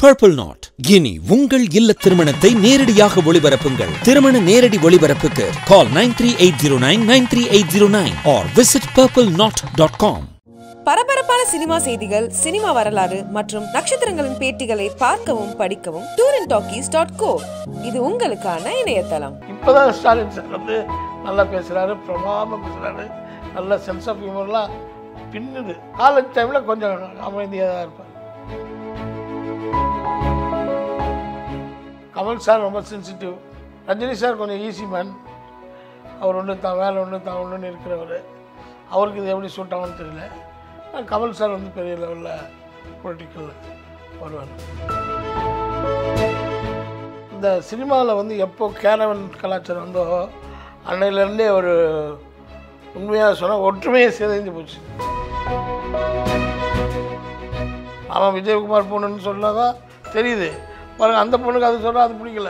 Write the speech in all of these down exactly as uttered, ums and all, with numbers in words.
Purple Knot. இனி உங்கள் இல்ல திருமணத்தை நேரடியாக ஒளிபரப்புங்கள். திருமண நேரடி ஒளிபரப்புக்கு call nine three eight zero nine nine three eight zero nine or visit purple knot dot com. பரபரப்பான சினிமா செய்திகள், சினிமா வரலாறு மற்றும் நட்சத்திரங்களின் பேட்டிகளை பார்க்கவும் படிக்கவும் tour and talkies dot go இது உங்களுக்கான இணையதளம். இப்போதான் ஸ்டாலின் சார் வந்து நல்லா பேசுகிறாரு, பிரமாதமாக பேசுகிறாரு, நல்ல சென்ஸ் ஆஃப் ஹியூமர்லாம் பின்னுது. காலேஜ் டைமில் கொஞ்சம் அமைதியாக தான் இருப்பார். கமல் சார் ரொம்ப சென்சிட்டிவ், ரஜினி சார் கொஞ்சம் ஈஸி மேன். அவர் ஒன்று தான் வேலை ஒன்று தான் ஒன்றுன்னு இருக்கிறவர். அவருக்கு இது எப்படி சூட் ஆகும்னு தெரியல. கமல் சார் வந்து பெரிய லெவலில் பொலிட்டிக்கலில் வருவார். இந்த சினிமாவில் வந்து எப்போ கேரவன் கலாச்சாரம் வந்தோ அன்னையிலேருந்தே ஒரு உண்மையாக சொன்னால் ஒற்றுமையை சிதைந்து போச்சு. அவன் விஜயகுமார் பொண்ணுன்னு சொன்னாதான் தெரியுது பாருங்க, அந்த பொண்ணுக்கு அது சொன்னால் அது பிடிக்கல.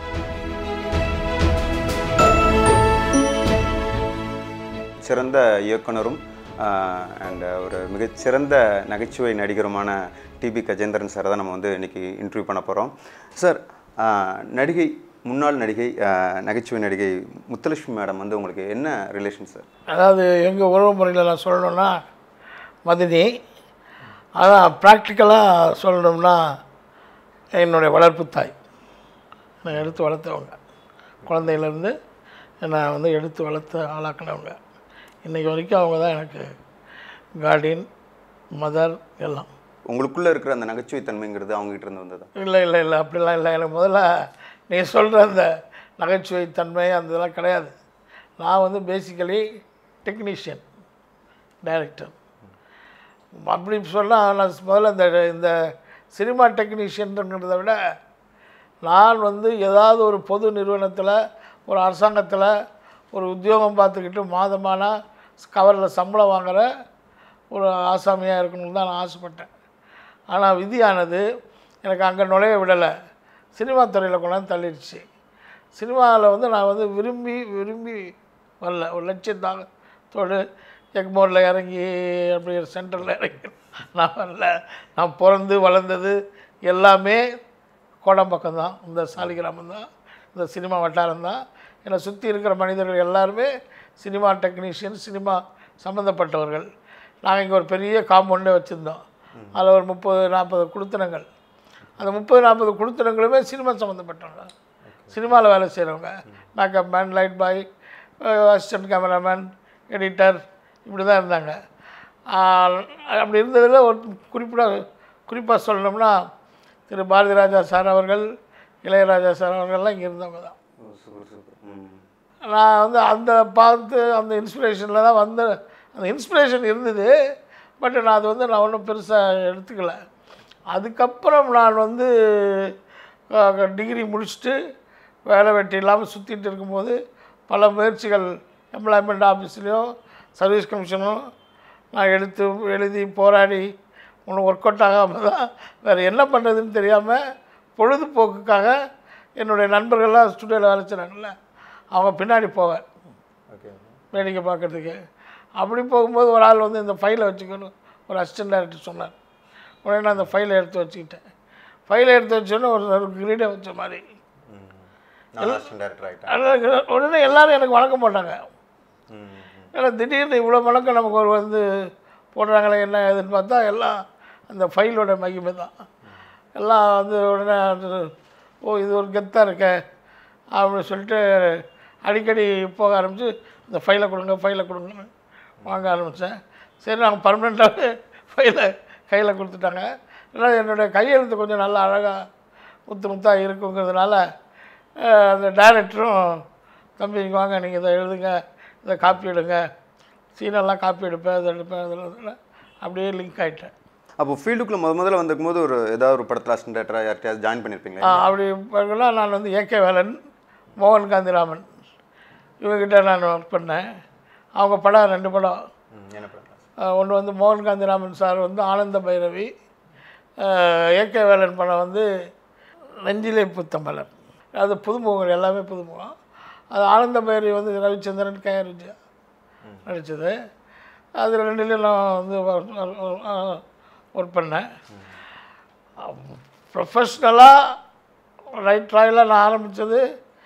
சிறந்த இயக்குனரும் அண்ட் ஒரு மிகச்சிறந்த நகைச்சுவை நடிகருமான டி பி கஜேந்திரன் சார் தான் நம்ம வந்து இன்றைக்கி இன்டர்வியூ பண்ண போகிறோம். சார், நடிகை முன்னாள் நடிகை நகைச்சுவை நடிகை முத்துலட்சுமி மேடம் வந்து உங்களுக்கு என்ன ரிலேஷன் சார்? அதாவது எங்கள் உறவு முறையில் நான் சொல்லணும்னா மதினி, ஆனால் ப்ராக்டிக்கலாக சொல்லணும்னா என்னுடைய வளர்ப்பு தாய். நான் எடுத்து வளர்த்தவங்க, குழந்தையிலேருந்து நான் வந்து எடுத்து வளர்த்து ஆளாக்கினவங்க. இன்றைக்கி வரைக்கும் அவங்க தான் எனக்கு கார்டியன், மதர் எல்லாம். உங்களுக்குள்ளே இருக்கிற அந்த நகைச்சுவை தன்மைங்கிறது அவங்ககிட்ட இருந்து வந்தது? இல்லை இல்லை இல்லை அப்படிலாம் இல்லை. எனக்கு முதல்ல நீ சொல்கிற அந்த நகைச்சுவை தன்மை அந்த இதெல்லாம் கிடையாது. நான் வந்து பேசிக்கலி டெக்னீஷியன், டைரக்டர். அப்படி சொன்னால் நான் முதல்ல இந்த இந்த சினிமா டெக்னீஷியன்ங்கிறத விட நான் வந்து ஏதாவது ஒரு பொது நிறுவனத்தில் ஒரு அரசாங்கத்தில் ஒரு உத்தியோகம் பார்த்துக்கிட்டு மாதமான கவரில் சம்பளம் வாங்குகிற ஒரு ஆசாமியாக இருக்கணும்னு தான் நான் ஆசைப்பட்டேன். ஆனால் விதியானது எனக்கு அங்கே நுழைய விடலை, சினிமா துறையில் கொண்டாந்து தள்ளிடுச்சு. சினிமாவில் வந்து நான் வந்து விரும்பி விரும்பி வரல, ஒரு லட்சியத்தோடு எக்மோரில் இறங்கி அப்படி சென்டரில் இறங்கி நான் வரல. நான் பிறந்து வளர்ந்தது எல்லாமே கோடம்பாக்கம் தான், இந்த சாலிகிராமம் தான், இந்த சினிமா வட்டாரம் தான். என்னை சுற்றி இருக்கிற மனிதர்கள் எல்லாருமே சினிமா டெக்னீஷியன், சினிமா சம்மந்தப்பட்டவர்கள். நாங்கள் இங்கே ஒரு பெரிய காம்பவுண்டே வச்சுருந்தோம். அதில் ஒரு முப்பது நாற்பது குடுத்தனங்கள். அந்த முப்பது நாற்பது குடுத்தனங்களுமே சினிமா சம்மந்தப்பட்டவங்க, சினிமாவில் வேலை செய்கிறவங்க. Makeup man, light boy, assistant cameraman, editor, இப்படி தான் இருந்தாங்க. அப்படி இருந்ததில் ஒரு குறிப்பிட குறிப்பாக சொல்லணும்னா திரு பாரதி ராஜா சார் அவர்கள், இளையராஜா சார் அவர்கள்லாம் இங்கே இருந்தவங்க தான். நான் வந்து அந்த பார்த்து அந்த இன்ஸ்பிரேஷனில் தான் வந்து அந்த இன்ஸ்பிரேஷன் இருந்தது. பட் நான் அது வந்து நான் ஒன்றும் பெருசாக எடுத்துக்கலை. அதுக்கப்புறம் நான் வந்து டிகிரி முடிச்சுட்டு வேலை வெட்டி இல்லாமல் சுற்றிட்டு இருக்கும்போது பல முயற்சிகள் எம்ப்ளாய்மெண்ட் ஆஃபீஸ்லேயும் சர்வீஸ் கமிஷனும் நான் எடுத்து எழுதி போராடி ஒன்றும் ஒர்க் அவுட் ஆகாமல் தான் வேறு என்ன பண்ணுறதுன்னு தெரியாமல் பொழுதுபோக்குக்காக என்னுடைய நண்பர்கள்லாம் ஸ்டுடியோவில் வேலை செய்கிறாங்கல்ல, அவங்க பின்னாடி போவேன் வேடிக்கை பார்க்குறதுக்கு. அப்படி போகும்போது ஒரு ஆள் வந்து இந்த ஃபைலை வச்சுக்கணும் ஒரு அசிஸ்டன்ட் டைரக்டர் சொன்னார். உடனே நான் அந்த ஃபைலை எடுத்து வச்சுக்கிட்டேன். ஃபைலை எடுத்து வச்சோன்னே ஒரு கிரீடை வச்ச மாதிரி உடனே எல்லோரும் எனக்கு வணக்கம் போட்டாங்க. ஏன்னா திடீர்னு இவ்வளோ வணக்கம் நமக்கு ஒரு வந்து போடுறாங்களே என்ன ஏதுன்னு பார்த்தா எல்லாம் அந்த ஃபைலோட மகிமை தான். எல்லாம் வந்து உடனே ஓ இது ஒரு கெத்தாக இருக்க அப்படின்னு சொல்லிட்டு அடிக்கடி போக ஆரம்பித்து இந்த ஃபைலை கொடுங்க ஃபைலை கொடுங்கன்னு வாங்க ஆரம்பித்தேன். சரி, நாங்கள் பர்மனெண்ட்டாகவே ஃபைலை கையில் கொடுத்துட்டாங்க. ஏன்னா என்னுடைய கையெழுத்து கொஞ்சம் நல்லா அழகாக முத்து முத்தாக இருக்குங்கிறதுனால அந்த டைரக்டரும் தம்பி வாங்க நீங்கள் இதை எழுதுங்க, இதை காப்பி எடுங்க, சீனெல்லாம் காப்பி எடுப்பேன், இதை எடுப்பேன், இதில் அப்படியே லிங்க் ஆகிட்டேன். அப்போ ஃபீல்டுக்குள்ளே முத முதல்ல வந்துருக்கும் போது ஒரு ஏதாவது ஒரு படத்தில் அசிஸ்டன்ட் டைரக்டராக யார்கிட்டயாவது ஜாயின் பண்ணியிருப்பீங்களா? அப்படி பார்த்தீங்கன்னா நான் வந்து ஏ கே வேலன், மோகன் காந்திராமன் இவங்ககிட்ட நான் ஒர்க் பண்ணேன். அவங்க படம் ரெண்டு படம். என்ன படம்? ஒன்று வந்து மோகன் காந்திராமன் சார் வந்து ஆனந்த பைரவி, ஏ கே வேலன் படம் வந்து நெஞ்சிலே புத்தம்பலர். அது புதுமுகங்கள் எல்லாமே புதுமுகம். அது ஆனந்த பைரவி வந்து ரவிச்சந்திரன் கே விஜயா நடித்தது. அது ரெண்டுலேயும் நான் வந்து ஒர்க் பண்ணேன். ப்ரொஃபஷ்னலாக ரைட்டராக நான் ஆரம்பித்தது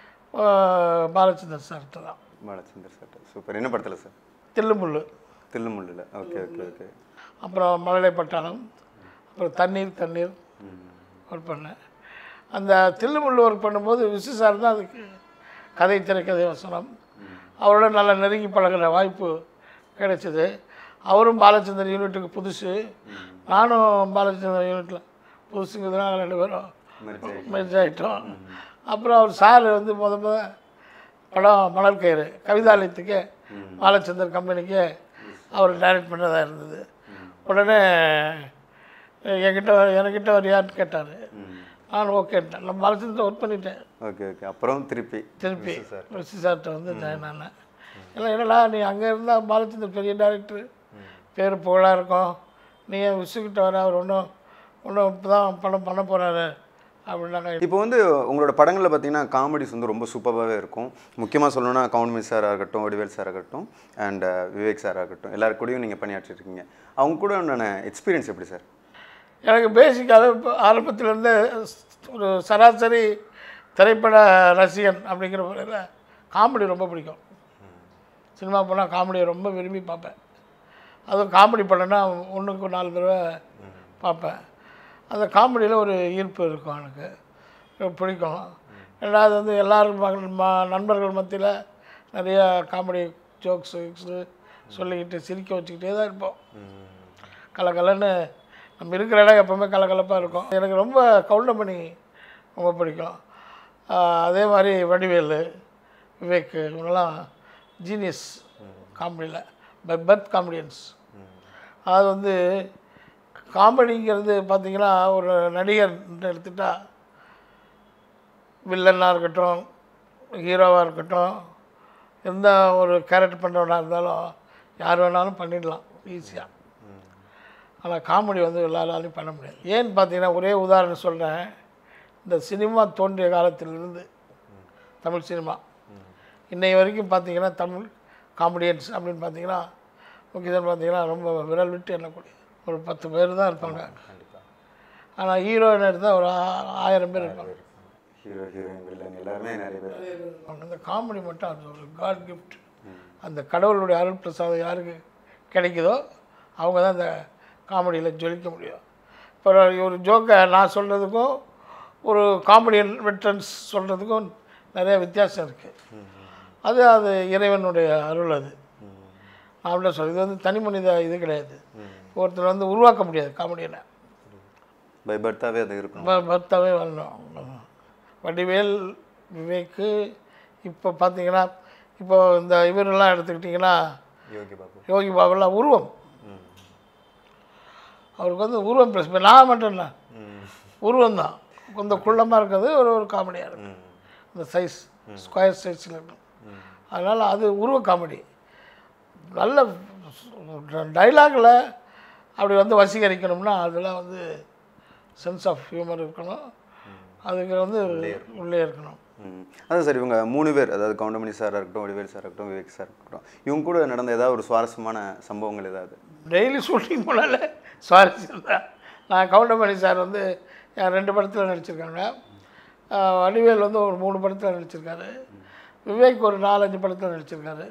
பாலச்சந்தர் சார்கிட்ட தான். Balachander sir super. என்ன படத்தில் சார்? தில்லுமுள்ளு. தில்லுமுள்ளில். Okay okay okay. அப்புறம் மழலை பட்டாளம், அப்புறம் தண்ணீர் தண்ணீர் ஒர்க் பண்ணேன். அந்த தில்லுமுள்ளு ஒர்க் பண்ணும்போது விசு சார் தான் அதுக்கு கதை திரைக்கதை வசனம். அவரோட நல்லா நெருங்கி பழகிற வாய்ப்பு கிடைச்சிது. அவரும் பாலச்சந்தர் யூனிட்டுக்கு புதுசு, நானும் பாலச்சந்தர் யூனிட்டில் புதுசுங்கிறதுனால ரெண்டு பேரும் மெர்ஜ் ஆகிட்டோம். அப்புறம் அவர் சார் வந்து முத முத படம் மணல் கயிறு கவிதாலயத்துக்கு பாலச்சந்தர் கம்பெனிக்கு அவர் டைரக்ட் பண்ணதாக இருந்தது. உடனே என்கிட்ட என்கிட்ட வரியான்னு கேட்டார். நான் ஓகேட்டேன். நான் பாலச்சந்தர் ஒர்க் பண்ணிட்டேன். Okay okay. அப்புறம் திருப்பி திருப்பி விசி சார்கிட்ட வந்து ஜாயின் ஆனேன். இல்லை என்னடா நீ அங்கே இருந்தால் பாலச்சந்தர் பெரிய டைரக்டர், பேர் புகழாக இருக்கும், நீ ஏன் விசுக்கிட்ட வர, அவர் ஒன்றும் ஒன்றும் இப்போ தான் படம் பண்ண போகிறாரு அப்படின்னாங்க. இப்போ வந்து உங்களோட படங்களில் பார்த்தீங்கன்னா காமெடிஸ் வந்து ரொம்ப சூப்பராகவே இருக்கும். முக்கியமாக சொல்லணும்னா கவுன்மி சாராக இருக்கட்டும், வடிவேல் சார் ஆகட்டும், அண்ட் விவேக் சார் ஆகட்டும், எல்லாரு கூடயும் நீங்கள் பணியாற்றிருக்கீங்க. அவங்க கூட உண்டான எக்ஸ்பீரியன்ஸ் எப்படி சார்? எனக்கு பேசிக்காக இப்போ ஆரம்பத்திலேருந்து ஒரு சராசரி திரைப்பட ரசிகன் அப்படிங்கிற முறையில் காமெடி ரொம்ப பிடிக்கும். சினிமா போனால் காமெடியை ரொம்ப விரும்பி பார்ப்பேன். அதுவும் காமெடி படம்னா ஒன்றுக்கு நாலு தடவை பார்ப்பேன். அந்த காமெடியில் ஒரு ஈர்ப்பு இருக்கும், எனக்கு பிடிக்கும். ரெண்டாவது வந்து எல்லோரும் மா நண்பர்கள் மத்தியில் நிறையா காமெடி ஜோக்ஸு சொல்லிக்கிட்டு சிரிக்க வச்சுக்கிட்டே தான் இருப்போம். கலகலன்னு நம்ம இருக்கிற இடம் எப்போவுமே கலகலப்பாக இருக்கும். எனக்கு ரொம்ப கவுண்டமணி ரொம்ப பிடிக்கும். அதே மாதிரி வடிவேல், விவேக், இவங்கெல்லாம் ஜீனியஸ் காமெடியில், பை பர்த் காமெடியன்ஸ். அது வந்து காமெடிங்கிறது பார்த்திங்கன்னா ஒரு நடிகர் எடுத்துட்டா வில்லனாக இருக்கட்டும், ஹீரோவாக இருக்கட்டும், எந்த ஒரு கேரக்டர் பண்ணுறவனாக இருந்தாலும் யார் வேணாலும் பண்ணிடலாம் ஈஸியாக. ஆனால் காமெடி வந்து எல்லாராலையும் பண்ண முடியாது. ஏன்னு பார்த்தீங்கன்னா ஒரே உதாரணம் சொல்கிறேன். இந்த சினிமா தோன்றிய காலத்திலிருந்து தமிழ் சினிமா இன்னை வரைக்கும் பார்த்தீங்கன்னா தமிழ் காமெடியன்ஸ் அப்படின்னு பார்த்தீங்கன்னா முக்கியமாக பார்த்தீங்கன்னா ரொம்ப விரல் விட்டு எண்ணக்கூடிய ஒரு பத்து பேர் தான் இருப்பாங்க. ஆனால் ஹீரோயின் எடுத்தால் ஒரு ஆயிரம் பேர் இருப்பாங்க. ஹீரோ ஹீரோயின் எல்லாருமே நிறைய பேர். அந்த காமெடி மட்டும் அது ஒரு காட் கிஃப்ட். அந்த கடவுளுடைய அருள் பிரசாதம் யாருக்கு கிடைக்குதோ அவங்க தான் அந்த காமெடியில் ஜொலிக்க முடியும். இப்போ ஒரு ஜோக்கை நான் சொல்கிறதுக்கும் ஒரு காமெடியன் வெட்ரன்ஸ் சொல்கிறதுக்கும் நிறைய வித்தியாசம் இருக்குது. அது அது இறைவனுடைய அருள். அது நான் அப்படியே சொல்ல, இது வந்து தனி மனித இது கிடையாது. ஒருத்தர் வந்து உருவாக்க முடியாது காமெடியனை, பை பர்த்தாவே அது இருக்கும், பர்த்தாவே வரணும். வடிவேல், விவேக்கு, இப்போ பார்த்தீங்கன்னா இப்போ இந்த இவரெல்லாம் எடுத்துக்கிட்டிங்கன்னா யோகி பாபு, யோகி பாபுலாம் உருவம், அவருக்கு வந்து உருவம் ப்ளஸ் நான் மட்டும் தான் உருவம் தான் கொஞ்சம் குள்ளமாக இருக்கிறது ஒரு ஒரு காமெடியாக இருக்கும். இந்த சைஸ் ஸ்கொயர் சைஸில் இருக்கும். அதனால் அது உருவ காமெடி. நல்ல டைலாகில் அப்படி வந்து வசீகரிக்கணும்னா அதெல்லாம் வந்து சென்ஸ் ஆஃப் ஹியூமர் இருக்கணும். அதுக்கு வந்து உள்ளே இருக்கணும். அதான் சார், இவங்க மூணு பேர், அதாவது கவுண்டமணி சாராக இருக்கட்டும், வடிவேல் சார் இருக்கட்டும், விவேக் சார் இருக்கட்டும், இவங்க கூட நடந்த ஏதாவது ஒரு சுவாரஸ்யமான சம்பவங்கள் ஏதாவது? டெய்லி ஷூட்டிங் போனால சுவாரஸ்யம் தான். நான் கவுண்டமணி சார் வந்து என் ரெண்டு படத்தில் நடிச்சிருக்காங்க. வடிவேல் வந்து ஒரு மூணு படத்தில் நடிச்சிருக்காரு. விவேக் ஒரு நாலஞ்சு படத்தில் நடிச்சிருக்காரு.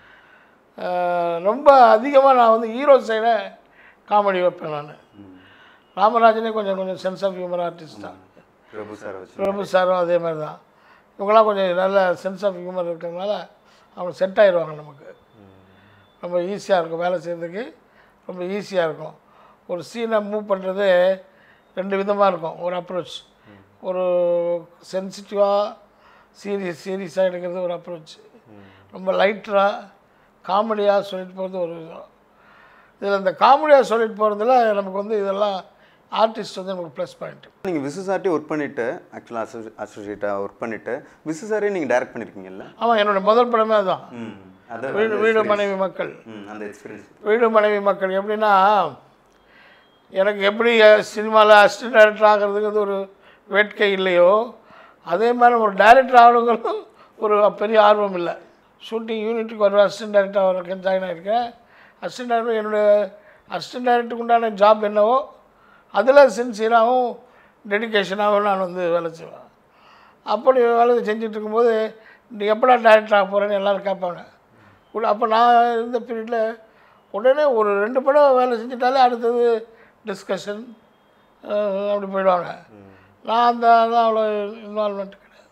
ரொம்ப அதிகமாக நான் வந்து ஹீரோ சைடை காமெடி வைப்பேன். நான் ராமராஜனே கொஞ்சம் கொஞ்சம் சென்ஸ் ஆஃப் ஹியூமர் ஆர்டிஸ்ட் தான். பிரபு சார் பிரபு சாரும் அதே மாதிரி தான். இவங்களாம் கொஞ்சம் நல்ல சென்ஸ் ஆஃப் ஹியூமர் இருக்கிறதுனால அவங்க செட் ஆகிடுவாங்க. நமக்கு ரொம்ப ஈஸியாக இருக்கும் வேலை செய்கிறதுக்கு, ரொம்ப ஈஸியாக இருக்கும். ஒரு சீனை மூவ் பண்ணுறது ரெண்டு விதமாக இருக்கும். ஒரு அப்ரோச், ஒரு சென்சிட்டிவாக சீரியஸ் சீரியஸாக எடுக்கிறது ஒரு அப்ரோச், ரொம்ப லைட்டராக காமெடியாக சொல்லிட்டு போகிறது ஒரு விதம். இதில் இந்த காமெடியாக சொல்லிட்டு போகிறதுல நமக்கு வந்து இதெல்லாம் ஆர்டிஸ்ட் வந்து நமக்கு ப்ளஸ் பாயிண்ட். நீங்கள் விசு சார்ட்டே ஒர்க் பண்ணிவிட்டு, ஆக்சுவலாக அசோ அசோசியேட்டாக ஒர்க் பண்ணிவிட்டு விசு சாரே நீங்கள் டைரக்ட் பண்ணியிருக்கீங்கல்ல? ஆமாம், என்னோடய முதல் படமே அதுதான். வீடு வீடு மனைவி மக்கள். அந்த எக்ஸ்பீரியன்ஸ் வீடு மனைவி மக்கள் எப்படின்னா, எனக்கு எப்படி சினிமாவில் அசிஸ்டன்ட் டைரக்டர் ஆகிறதுக்கு ஒரு வேட்கை இல்லையோ, அதே மாதிரி ஒரு டைரக்டர் ஆகணுங்கிறதும் ஒரு பெரிய ஆர்வம் இல்லை. ஷூட்டிங் யூனிட்டுக்கு ஒரு அசிஸ்டன்ட் டைரக்டர் அவருக்கு ஜாயின் ஆகிருக்கேன். அசிஸ்டன்ட் டைரக்டர் என்னுடைய அசிஸ்டன்ட் டைரக்டருக்கு உண்டான ஜாப் என்னவோ அதில் சின்சியராகவும் டெடிக்கேஷனாகவும் நான் வந்து வேலை செய்வேன். அப்படி வேலை செஞ்சுட்டு இருக்கும்போது நீ எப்படா டைரக்டர் ஆக போகிறேன்னு எல்லோரும் கேட்பாங்க. அப்போ நான் இருந்த பீரியடில் உடனே ஒரு ரெண்டு படம் வேலை செஞ்சுட்டாலே அடுத்தது டிஸ்கஷன் அப்படி போயிடுவாங்க. நான் அந்த தான் அவ்வளோ இன்வால்மெண்ட் கிடையாது.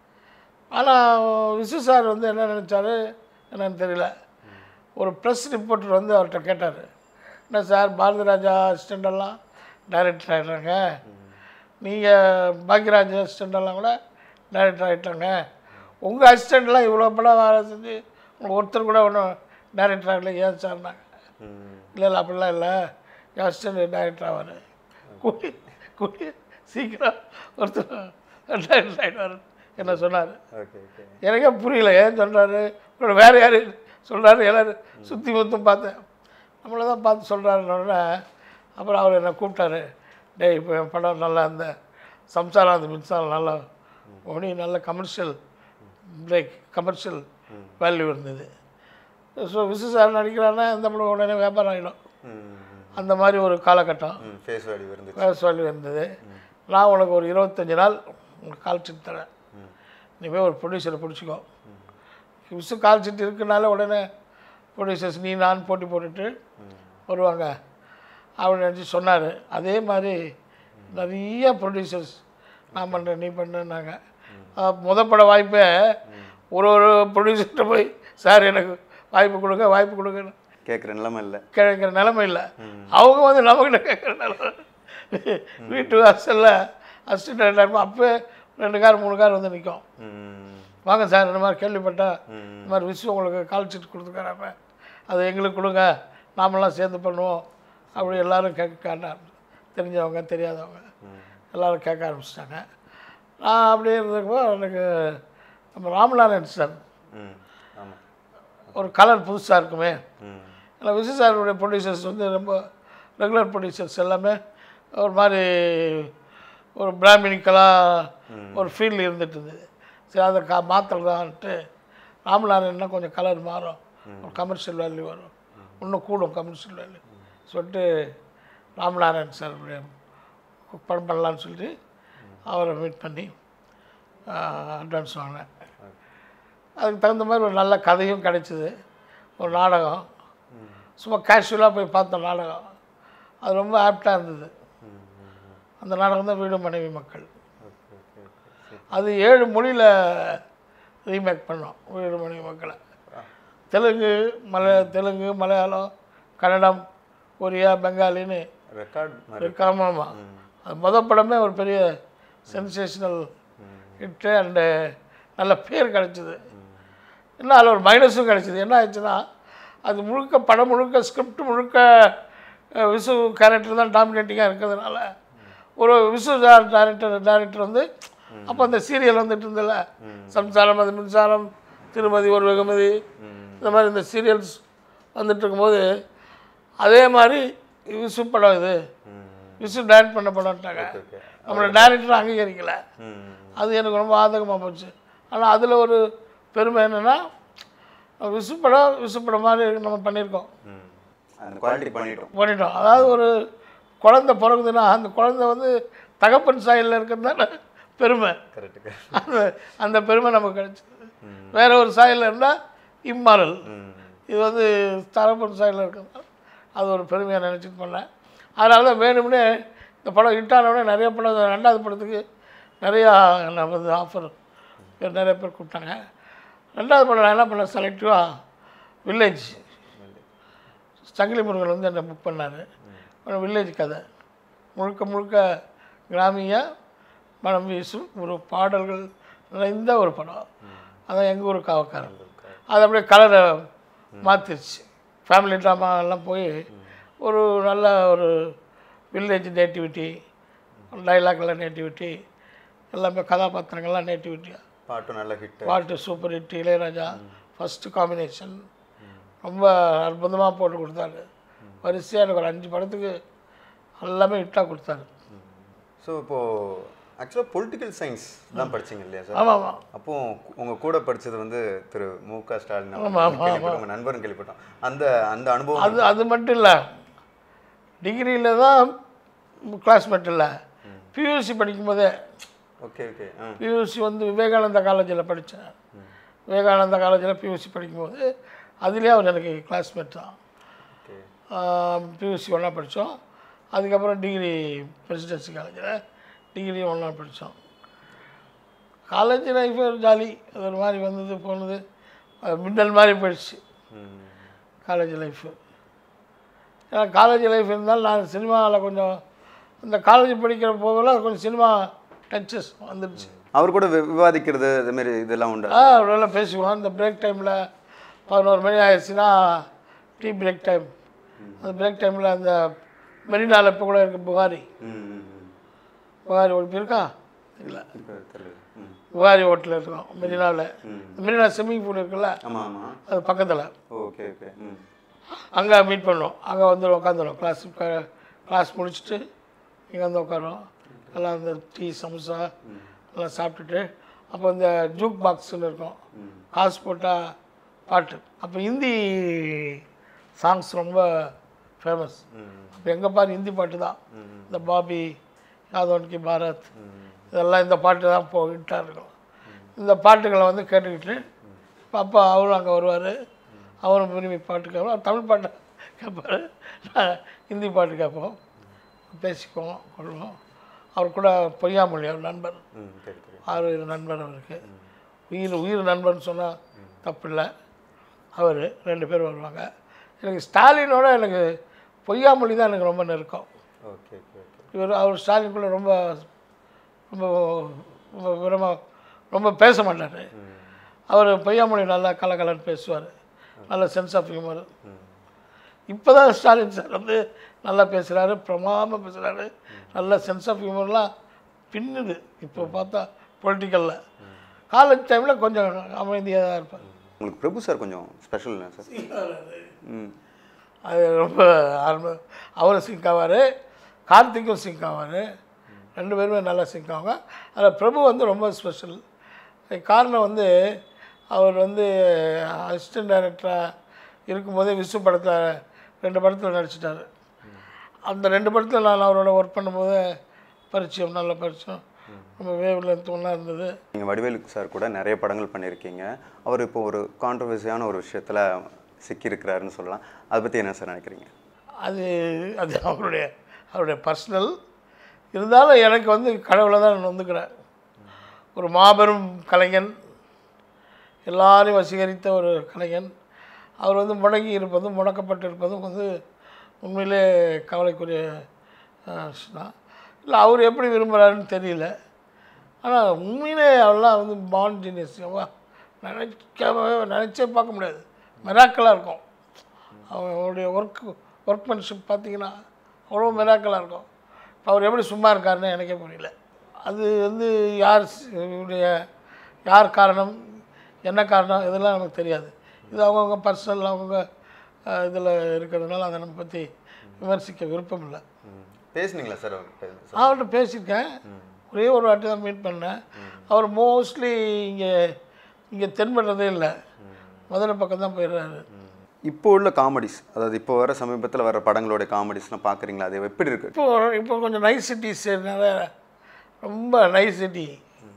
ஆனால் விசு சார் வந்து என்ன நினச்சாரு என்னன்னு தெரியல. ஒரு ப்ரெஸ் ரிப்போர்ட்டர் வந்து அவர்கிட்ட கேட்டார், என்ன சார் பாரதி ராஜா அசிஸ்டண்டெல்லாம் டைரக்டர் ஆகிடுறாங்க, நீங்கள் பாக்யராஜ் அசிஸ்டண்டெல்லாம் கூட டைரக்டர் ஆகிட்டாங்க, உங்கள் அசிஸ்டண்ட்லாம் இவ்வளோ படம் வேலை செஞ்சு உங்களுக்கு ஒருத்தர் கூட ஒன்றும் டைரக்டர் ஆகலை ஏன் சார்னாங்க. இல்லை இல்லை அப்படிலாம் இல்லை, என் அசிஸ்டண்ட் டைரக்டர் ஆவார், கூட்டி கூட்டி சீக்கிரம் ஒருத்தர் டைரக்டர் ஆகிடுவார் என்ன சொன்னார். எனக்கே புரியல ஏன் சொல்கிறாரு, வேறு யார் சொல்கிறாரு, எல்லோரும் சுற்றி முற்றும் பார்த்தேன், நம்மளை தான் பார்த்து சொல்கிறாருன்னொடனே அப்புறம் அவர் என்னை கூப்பிட்டாரு, டே இப்போ என் படம் நல்லா இந்த சம்சாரம் அந்த மின்சாரம் நல்லா ஒனி நல்ல கமர்ஷியல் பிரேக் கமர்ஷியல் வேல்யூ இருந்தது. ஸோ விசு சார் நடிக்கிறாருன்னா இந்த படம் உடனே வியாபாரம் ஆகிடும். அந்த மாதிரி ஒரு காலகட்டம் ஃபேஸ் வேல்யூ இருந்தது ஃபேஸ் வேல்யூ இருந்தது. நான் உனக்கு ஒரு இருபத்தஞ்சி நாள் உனக்கு கால் ஷீட் தரேன், நீ போய் ஒரு ப்ரொடியூசரை பிடிச்சிக்கோ. விசு கால் ஷீட் இருக்குனால உடனே ப்ரொடியூசர்ஸ் நீ நான் போட்டி போட்டுட்டு வருவாங்க அப்படின்னு நினச்சி சொன்னார். அதே மாதிரி நிறைய ப்ரொடியூசர்ஸ் நான் பண்ணுறேன் நீ பண்ணுன்னாங்க. முதப்பட வாய்ப்பை ஒரு ஒரு ப்ரொடியூசர்கிட்ட போய் சார் எனக்கு வாய்ப்பு கொடுங்க வாய்ப்பு கொடுங்க கேட்குற நிலைமை இல்லை கேட்குற நிலைமை இல்லை. அவங்க வந்து நம்மகிட்ட கேட்குற நிலைமை. வீட்டு வாசலில் அசிஸ்டன்ட் டைரக்டர் அப்போ ரெண்டு கார் மூணு கார் வந்து நிற்கும், வாங்க சார் இந்த மாதிரி கேள்விப்பட்டேன், இந்த மாதிரி விசு உங்களுக்கு கால் ஷீட் கொடுத்துருக்காராப்ப அது எங்களுக்கு கொடுங்க நாமெல்லாம் சேர்ந்து பண்ணுவோம் அப்படி எல்லோரும் கேட்க காட்ட தெரிஞ்சவங்க தெரியாதவங்க எல்லோரும் கேட்க ஆரம்பிச்சிட்டாங்க. நான் அப்படியே இருந்தப்போ எனக்கு நம்ம ராமநாராயண் சார் ஒரு கலர் புதுசாக இருக்குமே, ஏன்னா விசு சாருடைய ப்ரொடியூசர்ஸ் வந்து ரொம்ப ரெகுலர் ப்ரொடியூசர்ஸ் எல்லாமே ஒரு மாதிரி ஒரு பிராமினிக்கலாக ஒரு ஃபீல் இருந்துட்டு இருந்தது. சரி அதை கா மாற்றலான்ட்டு ராமநாராயணன்னா கொஞ்சம் கலர் மாறும், ஒரு கமர்ஷியல் வேல்யூ வரும், இன்னும் கூடும் கமர்ஷியல் வேல்யூ சொல்லிட்டு ராமநாராயண் சார் படம் பண்ணலான்னு சொல்லிட்டு அவரை மீட் பண்ணி அட்வான்ஸ் வாங்கினேன். அதுக்கு தகுந்த மாதிரி ஒரு நல்ல கதையும் கிடைச்சிது. ஒரு நாடகம் சும்மா கேஷுவலாக போய் பார்த்த நாடகம், அது ரொம்ப ஆப்டாக இருந்தது. அந்த நாடகம் தான் வீடு மனைவி மக்கள். அது ஏழு மொழியில் ரீமேக் பண்ணோம் வீடு மனைவி மக்களை. தெலுங்கு மலை தெலுங்கு மலையாளம் கன்னடம் கொரியா பெங்காலின்னு ரெக்கார்டாமா. அது மொதல் படமே ஒரு பெரிய சென்சேஷனல் ஹிட்டு அண்டு நல்ல பேர் கிடச்சிது. இன்னும் அதில் ஒரு மைனஸும் கிடச்சிது. என்ன ஆயிடுச்சுன்னா அது முழுக்க படம் முழுக்க ஸ்கிரிப்ட் முழுக்க விசு கேரக்டர் தான் டாமினேட்டிங்காக இருக்கிறதுனால ஒரு விசு டேரக்டர் டேரக்டர் வந்து அப்போ அந்த சீரியல் வந்துட்டு இருந்ததில்ல, சம்சாரம் அது மின்சாரம் திருமதி ஒரு வெகுமதி இந்த மாதிரி இந்த சீரியல்ஸ் வந்துட்டு இருக்கும்போது அதே மாதிரி விசு படம் இது விசு டைரக்ட் பண்ண படம்ட்டாங்க. நம்மளோட டைரக்டர் அங்கீகரிக்கலை. அது எனக்கு ரொம்ப ஆதகமாக போச்சு. ஆனால் அதில் ஒரு பெருமை என்னென்னா விசு படம் விசு படம் மாதிரி நம்ம பண்ணியிருக்கோம் பண்ணிட்டோம். அதாவது ஒரு குழந்தை பிறகுதுன்னா அந்த குழந்தை வந்து தகப்பன் சாயலில் இருக்கிறதுனால பெருமை, அந்த அந்த பெருமை நமக்கு கிடைச்சிது. வேற ஒரு சாயலில் இருந்தால் இம்மாரல், இது வந்து தகப்பன் சாயலில் இருக்கிறதுனால அது ஒரு பெருமையாக நினச்சிட்டு பண்ணேன். அதனால தான் வேணும்னே இந்த படம் ஹிட்டானோடனே நிறைய படம் ரெண்டாவது படத்துக்கு நிறையா நம்ம வந்து ஆஃபர் நிறைய பேர் கூப்பிட்டாங்க. ரெண்டாவது படம் நான் என்ன பண்ணேன், செலக்டிவாக வில்லேஜ் சங்கிலி முருகன் வந்து என்னை புக் பண்ணார். வில்லேஜ் கதை முழுக்க முழுக்க கிராமிய மனம் வீசும் ஒரு பாடல்கள் நிறைந்த ஒரு படம். அதான் எங்கள் ஊர் காவக்காரன். அது அப்படியே கலரை மாற்றிடுச்சு. ஃபேமிலி ட்ராமா எல்லாம் போய் ஒரு நல்ல ஒரு வில்லேஜ் நேட்டிவிட்டி, டைலாக்லாம் நேட்டிவிட்டி, எல்லாமே கதாபாத்திரங்கள்லாம் நேட்டிவிட்டியாக பாட்டு நல்ல ஹிட், பாட்டு super hit. Ilaiyaraaja first combination ரொம்ப அற்புதமாக போட்டு கொடுத்தாரு. வரிசையாக எனக்கு ஒரு அஞ்சு படத்துக்கு எல்லாமே ஹிட்டாக கொடுத்தாரு. ஸோ இப்போது ஆக்சுவலாக பொலிட்டிக்கல் சயின்ஸ் தான் படிச்சிங்க இல்லையா சார்? ஆமாம் ஆமாம். அப்போது உங்கள் கூட படித்தது வந்து திரு மு க ஸ்டாலின், உங்கள் நண்பரும் கேள்விப்பட்டோம். அந்த அந்த அனுபவம் அது அது மட்டும் இல்லை, டிகிரியில் தான் கிளாஸ்மேட் இல்லை, பியூசி படிக்கும்போதே ஓகே ஓகே பியூசி வந்து விவேகானந்தா காலேஜில் படித்தேன். விவேகானந்தா காலேஜில் பியூசி படிக்கும்போது அதுலேயே அவர் எனக்கு கிளாஸ்மேட் தான். பியூசி ஒன்றா படித்தோம். அதுக்கப்புறம் டிகிரி பிரசிடென்சி காலேஜில் டிகிரியும் ஒன்றா படித்தோம். காலேஜ் லைஃப் ஒரு ஜாலி, அது ஒரு மாதிரி வந்தது போனது, அது மின்னல் மாதிரி போயிடுச்சு காலேஜ் லைஃபு. ஏன்னா காலேஜ் லைஃப் இருந்தாலும் நான் சினிமாவில் கொஞ்சம் இந்த காலேஜ் படிக்கிற போதெல்லாம் கொஞ்சம் சினிமா டச்சஸ் வந்துடுச்சு. அவர் கூட விவாதிக்கிறது இதுமாரி இதெல்லாம் உண்டு. ஆ நல்லா பேசுவோம். இந்த பிரேக் டைமில் பதினோரு மணி ஆயிடுச்சுன்னா டீ பிரேக் டைம், அந்த பிரேக் டைமில் அந்த மெரினாவில் இப்போ கூட இருக்குது புகாரி, புகாரி ஓட்டு இருக்கா இல்லை, புகாரி ஹோட்டலில் இருக்கோம் மெரினாவில். மெரினா ஸ்விம்மிங் பூல் இருக்குல்ல, அது பக்கத்தில். Okay okay. அங்கே மீட் பண்ணோம். அங்கே வந்து உட்காந்துரும், கிளாஸ் கிளாஸ் முடிச்சுட்டு இங்கே வந்து உட்காரோம். எல்லாம் அந்த டீ சமோசா எல்லாம் சாப்பிட்டுட்டு, அப்போ இந்த ஜூக் பாக்ஸ்ன்னு இருக்கும், காசு போட்டால் பாட்டு. அப்போ ஹிந்தி சாங்ஸ் ரொம்ப ஃபேமஸ். அப்போ எங்கே பாரு ஹிந்தி பாட்டு தான். இந்த பாபி யாதவன் கி பாரத் இதெல்லாம் இந்த பாட்டு தான் போயிட்டா இருக்கும். இந்த பாட்டுகளை வந்து கேட்டுக்கிட்டு அப்பா அவரும் அங்கே வருவார். அவரும் விரும்பி பாட்டு கேட்போம், தமிழ் பாட்டு கேட்பார், ஹிந்தி பாட்டு கேட்போம், பேசிக்குவோம் கொள்வோம். அவர் கூட பொய்யாமொழி அவர் நண்பர், ஆறு நண்பர் அவருக்கு. உயிர் உயிர் நண்பர்னு சொன்னால் தப்பு இல்லை. அவர் ரெண்டு பேர் வருவாங்க. எனக்கு ஸ்டாலினோட எனக்கு பொய்யாமொழி தான் எனக்கு ரொம்ப நெருக்கம். Okay okay. இவர் அவர் ஸ்டாலின்குள்ளே ரொம்ப ரொம்ப ரொம்ப விரும்ப ரொம்ப பேச மாட்டார். அவர் பொய்யாமொழி நல்லா கலகலன்னு பேசுவார், நல்ல சென்ஸ் ஆஃப் ஹியூமர். இப்போ தான் ஸ்டாலின் சார் வந்து நல்லா பேசுகிறாரு, பிரமாதமாக பேசுகிறாரு, நல்ல சென்ஸ் ஆஃப் ஹியூமர்லாம் பின்னுது. இப்போ பார்த்தா பொலிட்டிக்கலில். காலேஜ் டைமில் கொஞ்சம் அமைதியாக தான் இருப்பார். உங்களுக்கு பிரபு சார் கொஞ்சம் ஸ்பெஷல் சார். ம் அது ரொம்ப ஆரம்ப அவரும் சிங்க் ஆவார், கார்த்திக்கும் சிங்க் ஆவார், ரெண்டு பேருமே நல்லா சிங்க் ஆவாங்க. அதில் பிரபு வந்து ரொம்ப ஸ்பெஷல். காரணம் வந்து அவர் வந்து அசிஸ்டன்ட் டைரக்டராக இருக்கும்போதே விசு படத்தில் ரெண்டு படத்தில் நடிச்சிட்டார். அந்த ரெண்டு படத்தில் நான் அவரோட ஒர்க் பண்ணும்போது பரிச்சயம், நல்ல பரிச்சயம், ரொம்ப வேவ் லென்த் ஒன்றா இருந்தது. நீங்கள் வடிவேலு சார் கூட நிறைய படங்கள் பண்ணியிருக்கீங்க. அவர் இப்போ ஒரு கான்ட்ரவர்சியான ஒரு விஷயத்தில் சிக்கியிருக்கிறாருன்னு சொல்லலாம். அதை பற்றி என்ன சார் நினைக்கிறீங்க? அது அது அவருடைய அவருடைய பர்சனல். இருந்தாலும் எனக்கு வந்து கடவுளை தான் நான் வந்துக்கிறேன். ஒரு மாபெரும் கலைஞன், எல்லாரையும் வசீகரித்த ஒரு கலைஞன். அவர் வந்து முடங்கி இருப்பதும் முடக்கப்பட்டு இருப்பதும் வந்து உண்மையிலே கவலைக்குரிய தான். இல்லை அவர் எப்படி விரும்புகிறாருன்னு தெரியல. ஆனால் உண்மையிலே அவெல்லாம் வந்து பாண்ட் ஜீனியஸ். நினைக்கவே நினச்சே பார்க்க முடியாது, மெராக்கலாக இருக்கும். அவருடைய ஒர்க் ஒர்க்மேன்ஷிப் பார்த்திங்கன்னா அவ்வளோ மெராக்கலாக இருக்கும். இப்போ அவர் எப்படி சும்மா இருக்காருன்னு எனக்கே புரியல. அது வந்து யார் இவருடைய யார் காரணம், என்ன காரணம், இதெல்லாம் நமக்கு தெரியாது. இது அவங்கவுங்க பர்சனல் அவங்கவுங்க இதில் இருக்கிறதுனால அதை நம்ம பற்றி விமர்சிக்க விருப்பம் இல்லை. பேசுனீங்களா சார்? அவர்கிட்ட பேசியிருக்கேன், ஒரே ஒரு வாட்டி தான் மீட் பண்ணேன். அவர் மோஸ்ட்லி இங்கே இங்கே தென்படுறதே இல்லை, மதுரை பக்கம் தான் போயிடுறாரு. இப்போ உள்ள காமெடிஸ், அதாவது இப்போ வர சமீபத்தில் வர படங்களோட காமெடிஸ்லாம் பார்க்குறீங்களா? அது எப்படி இருக்குது? இப்போ இப்போ கொஞ்சம் நைஸ் சிட்டிஸ் நிறைய, ரொம்ப நைஸ் சிட்டி.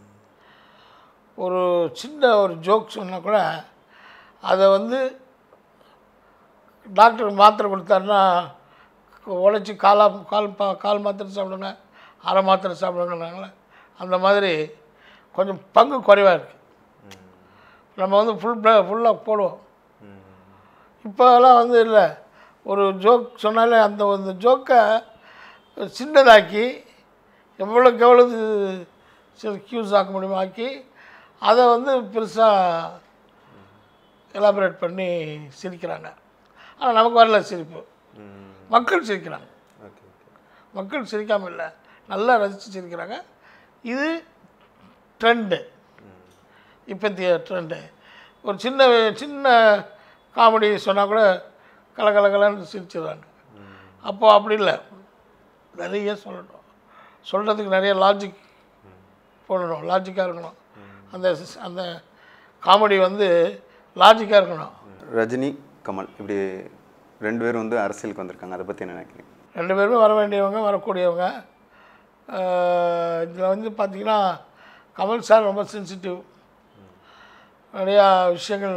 ஒரு சின்ன ஒரு ஜோக் சொன்னால் கூட அதை வந்து டாக்டருக்கு மாத்திரை கொடுத்தாருன்னா உழைச்சி காலா கால் பா கால் மாத்திரை சாப்பிடுங்க, அரை மாத்திரை சாப்பிடுங்கன்னாங்களே, அந்த மாதிரி கொஞ்சம் பங்கு குறைவாக இருக்குது. நம்ம வந்து ஃபுல் ஃபுல்லாக போடுவோம். இப்போலாம் வந்து இல்லை, ஒரு ஜோக் சொன்னாலே அந்த ஒரு ஜோக்கை சின்னதாக்கி எவ்வளோக்கு எவ்வளவு க்யூஸ் ஆக்க முடியுமோ ஆக்கி அதை வந்து பெருசாக எலாபரேட் பண்ணி சிரிக்கிறாங்க. ஆனால் நமக்கு வரல சிரிப்பு, மக்கள் சிரிக்கிறாங்க. மக்கள் சிரிக்காமல் இல்லை, நல்லா ரசித்து சிரிக்கிறாங்க. இது ட்ரெண்டு, இப்போத்திய ட்ரெண்டு. ஒரு சின்ன சின்ன காமெடி சொன்னால் கூட கலகலகலன்னு சிரிச்சிடுறாங்க. அப்போது அப்படி இல்லை, நிறைய சொல்லணும், சொல்கிறதுக்கு நிறைய லாஜிக் போடணும், லாஜிக்காக இருக்கணும். அந்த அந்த காமெடி வந்து லாஜிக்காக இருக்கணும். ரஜினி கமல் இப்படி ரெண்டு பேரும் வந்து அரசியலுக்கு வந்திருக்காங்க, அதை பற்றி என்ன நினைக்கிறீங்க? ரெண்டு பேருமே வர வேண்டியவங்க, வரக்கூடியவங்க. இதில் வந்து பார்த்திங்கன்னா கமல் சார் ரொம்ப சென்சிட்டிவ். நிறையா விஷயங்கள்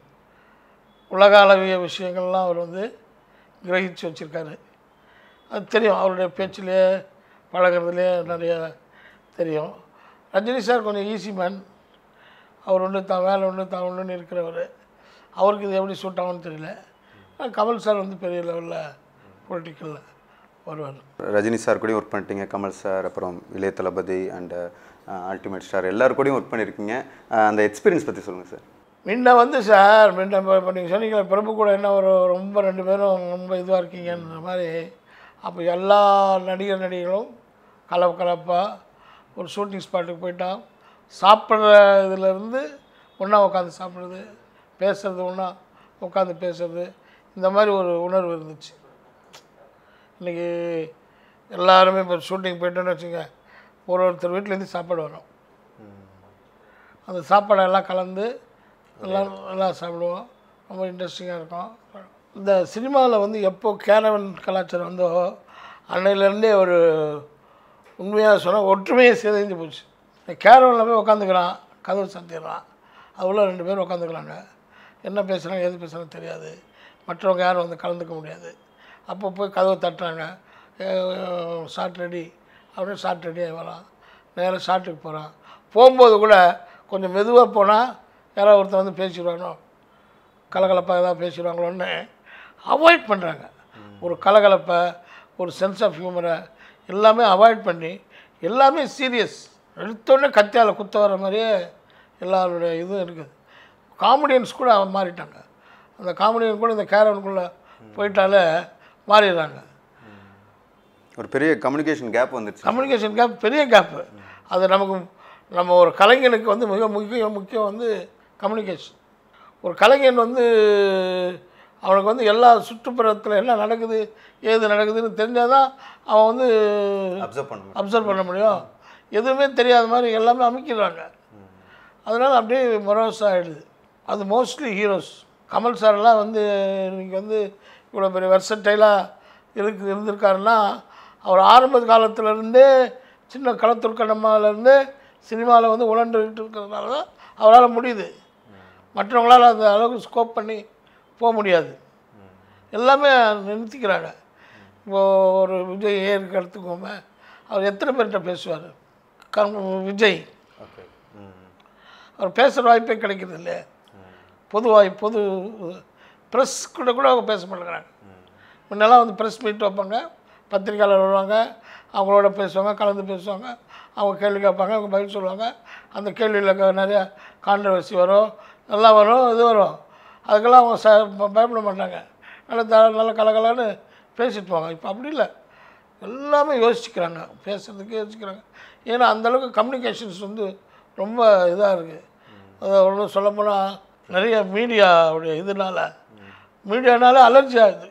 உலக அளவிய விஷயங்கள்லாம் அவர் வந்து கிரகிச்சு வச்சுருக்காரு. அது தெரியும், அவருடைய பேச்சிலே பழகிறதுலே நிறைய தெரியும். ரஜினி சார் கொஞ்சம் ஈஸி மேன். அவர் ஒன்று தான் வேலை ஒன்று தான் ஒன்றுன்னு இருக்கிறவர். அவருக்கு இது எப்படி சூட் ஆகும்னு தெரியல. கமல் சார் வந்து பெரிய லெவலில் பொலிட்டிக்கலில் வருவார். ரஜினி சார் கூடயும் ஒர்க் பண்ணிட்டீங்க, கமல் சார், அப்புறம் இளைய தளபதி அண்டு அல்டிமேட் ஸ்டார் எல்லாரு கூடயும் ஒர்க் பண்ணியிருக்கீங்க. அந்த எக்ஸ்பீரியன்ஸ் பற்றி சொல்லுங்கள் சார். முன்ன வந்து சார் முன்ன இப்போ நீங்கள் சொன்னீங்களே பிரபு கூட என்ன ஒரு ரொம்ப ரெண்டு பேரும் ரொம்ப இதுவாக இருக்கீங்கன்ற மாதிரி. அப்போ எல்லா நடிகர் நடிகர்களும் கலப்பு கலப்பாக ஒரு ஷூட்டிங் ஸ்பாட்டுக்கு போயிட்டால் சாப்பிட்ற இதுலேருந்து ஒன்றா உட்காந்து சாப்பிட்றது, பேசுகிறது ஒன்றா உட்காந்து பேசுகிறது, இந்த மாதிரி ஒரு உணர்வு இருந்துச்சு. இன்றைக்கி எல்லாருமே இப்போ ஷூட்டிங் போய்ட்டோன்னு வச்சுங்க, ஒரு ஒருத்தர் வீட்டிலேருந்து சாப்பாடு வரும். அந்த சாப்பாடெல்லாம் கலந்து எல்லாம் நல்லா சாப்பிடுவோம். ரொம்ப இன்ட்ரெஸ்டிங்காக இருக்கும். இந்த சினிமாவில் வந்து எப்போ கேரவன் கலாச்சாரம் வந்தோ அன்னையிலேருந்தே ஒரு உண்மையாக சொன்னால் ஒற்றுமையை சிதைஞ்சு போச்சு. கேரவனில் போய் உட்காந்துக்கிறான், கதவு சாத்திடுறான், அவ்வளோ ரெண்டு பேரும் உட்காந்துக்கிறாங்க. என்ன பேசுகிறாங்க எது பேசுகிறாங்க தெரியாது. மற்றவங்க யாரும் வந்து கலந்துக்க முடியாது. அப்போ போய் கதவை தட்டுறாங்க, ஷார்ட் ரெடி அப்படின்னு ஷார்ட் ரெடியாக வரான். நேராக ஷார்ட்டுக்கு போகிறான். போகும்போது கூட கொஞ்சம் மெதுவாக போனால் யாராவது ஒருத்தர் வந்து பேசிடுவானோ, கலகலப்பாக ஏதாவது பேசிடுவாங்களோன்னு அவாய்ட் பண்ணுறாங்க. ஒரு கலகலப்பை, ஒரு சென்ஸ் ஆஃப் ஹியூமரை எல்லாமே அவாய்ட் பண்ணி எல்லாமே சீரியஸ். எடுத்தோடனே கத்தியால் குத்த வர மாதிரியே எல்லாருடைய இதுவும் இருக்குது. காமெடியன்ஸ் கூட அவன் மாறிட்டாங்க. அந்த காமெடியன் கூட இந்த கேரவனுக்குள்ளே போயிட்டாலே மாறிடுறாங்க. ஒரு பெரிய கம்யூனிகேஷன் கேப் வந்துடுச்சு. கம்யூனிகேஷன் கேப் பெரிய கேப்பு. அது நமக்கு நம்ம ஒரு கலைஞனுக்கு வந்து மிக முக்கிய முக்கியம் வந்து கம்யூனிகேஷன். ஒரு கலைஞன் வந்து அவனுக்கு வந்து எல்லா சுற்றுப்புறத்தில் என்ன நடக்குது ஏது நடக்குதுன்னு தெரிஞ்சால் தான் அவன் வந்து அப்சர்வ் பண்ண அப்சர்வ் பண்ண முடியும். எதுவுமே தெரியாத மாதிரி எல்லாமே அமைக்கிறாங்க. அதனால் அப்படியே மொரோஸ் ஆகிடுது. அது மோஸ்ட்லி ஹீரோஸ். கமல் சாரெல்லாம் வந்து இன்றைக்கி வந்து இவ்வளோ பெரிய வெர்சடைலாக இருக்கு இருந்திருக்காருன்னா அவர் ஆரம்ப காலத்துலேருந்தே சின்ன களத்துர்க்கணமாலேருந்து சினிமாவில் வந்து உணர்ந்துக்கிட்டு இருக்கிறதுனால தான் அவரால் முடியுது. மற்றவங்களால் அந்த அளவுக்கு ஸ்கோப் பண்ணி போக முடியாது. எல்லாமே நிறுத்திக்கிறாங்க. இப்போது ஒரு விஜய் ஏருக்கு எடுத்துக்கோமே, அவர் எத்தனை பேர்கிட்ட பேசுவார்? கம் விஜய் அவர் பேசுகிற வாய்ப்பே கிடைக்கிறது இல்லையே. பொது வாய்ப்பு, பொது ப்ரெஸ் கூட கூட அவங்க பேச மாட்டேங்கிறாங்க. முன்னெல்லாம் வந்து ப்ரெஸ் மீட் வைப்பாங்க, பத்திரிக்கையாளர் வருவாங்க, அவங்களோட பேசுவாங்க, கலந்து பேசுவாங்க, அவங்க கேள்வி கேட்பாங்க, அவங்க பதில் சொல்லுவாங்க. அந்த கேள்வியில் நிறைய கான்ட்ரவர்சி வரும், எல்லாம் வரும், இது வரும். அதுக்கெல்லாம் அவங்க ச பயப்பட மாட்டாங்க. நல்லா த நல்லா கலகலான்னு பேசிட்டு போவாங்க. இப்போ அப்படி இல்லை, எல்லாமே யோசிச்சுக்கிறாங்க, பேசுகிறதுக்கு யோசிக்கிறாங்க. ஏன்னா அந்தளவுக்கு கம்யூனிகேஷன்ஸ் வந்து ரொம்ப இதாக இருக்குது. அதை ஒன்றும் சொல்லப்போனால் நிறைய மீடியாவுடைய இதனால மீடியானால அலர்ஜி ஆகுது.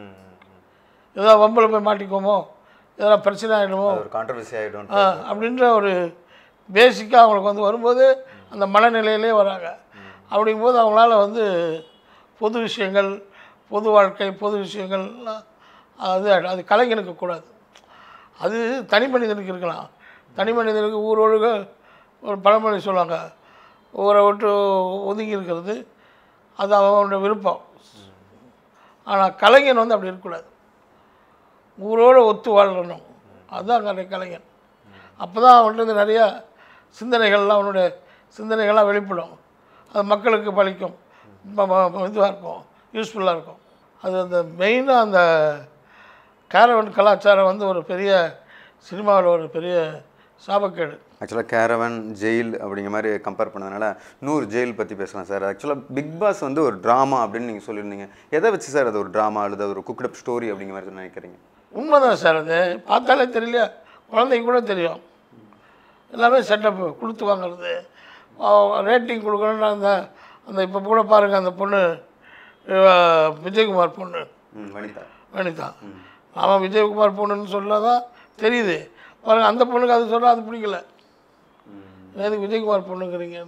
ஏதாவது வம்பில் போய் மாட்டிக்குவோமோ, எதனா பிரச்சனை ஆகிடுமோ, கான்ட்ரவர்சி ஆகிடும் அப்படின்ற ஒரு பேசிக்காக அவங்களுக்கு வந்து வரும்போது அந்த மனநிலையிலே வராங்க. அப்படிங்கும்போது அவங்களால வந்து பொது விஷயங்கள், பொது வாழ்க்கை, பொது விஷயங்கள்லாம் அது அது கலைஞனுக்கு கூடாது. அது தனி மனிதனுக்கு இருக்கலாம். தனி மனிதனுக்கு ஊரோடு ஒரு பழமொழி சொல்லுவாங்க, ஊரை விட்டு ஒதுங்கி இருக்கிறது அது அவனோட விருப்பம். ஆனால் கலைஞன் வந்து அப்படி இருக்கக்கூடாது. ஊரோடு ஒத்து வாழணும், அதுதான் நிறைய கலைஞன். அப்போ தான் அவன்கிட்ட நிறையா சிந்தனைகள்லாம் அவனுடைய சிந்தனைகள்லாம் வெளிப்படும். அது மக்களுக்கு பலிக்கும், இதுவாக இருக்கும், யூஸ்ஃபுல்லாக இருக்கும். அது அந்த மெயினாக அந்த கேரவன் கலாச்சாரம் வந்து ஒரு பெரிய சினிமாவில் ஒரு பெரிய சாபக்கேடு. ஆக்சுவலாக கேரவன் ஜெயில் அப்படிங்கிற மாதிரி கம்பேர் பண்ணதுனால நூறு ஜெயில் பற்றி பேசலாம் சார். ஆக்சுவலாக பிக் பாஸ் வந்து ஒரு ட்ராமா அப்படின்னு நீங்கள் சொல்லியிருந்தீங்க. எதை வச்சு சார் அது ஒரு ட்ராமா அல்லது ஒரு குக்டப் ஸ்டோரி அப்படிங்கிற மாதிரி நினைக்கிறீங்க? உண்மைதான் சார். அது பார்த்தாலே தெரியல, குழந்தைங்க கூட தெரியும். எல்லாமே செட்டப் கொடுத்து வாங்கிறது, ரேட்டிங் கொடுக்கணுன்னு அந்த அந்த இப்போ கூட பாருங்கள், அந்த பொண்ணு விஜயகுமார் பொண்ணு வனிதா வனிதா ஆமாம், விஜயகுமார் பொண்ணுன்னு சொல்லாதான் தெரியுது பாருங்கள். அந்த பொண்ணுக்கு அது சொன்னால் அது பிடிக்கல, எதுக்கு விஜயகுமார் பொண்ணுங்கிறீங்க.